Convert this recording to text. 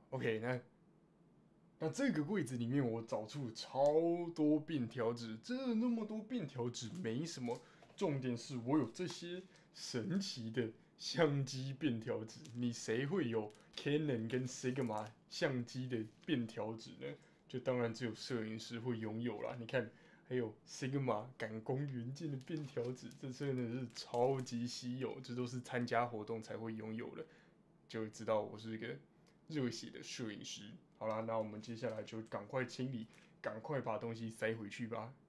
OK，那这个柜子里面我找出了超多便条纸，这那么多便条纸没什么，重点是我有这些神奇的相机便条纸。你谁会有 Canon 跟 Sigma 相机的便条纸呢？就当然只有摄影师会拥有啦。你看，还有 Sigma 感光元件的便条纸，这真的是超级稀有，这都是参加活动才会拥有的。就知道我是一个热血的摄影师。好啦，那我们接下来就赶快清理，赶快把东西塞回去吧。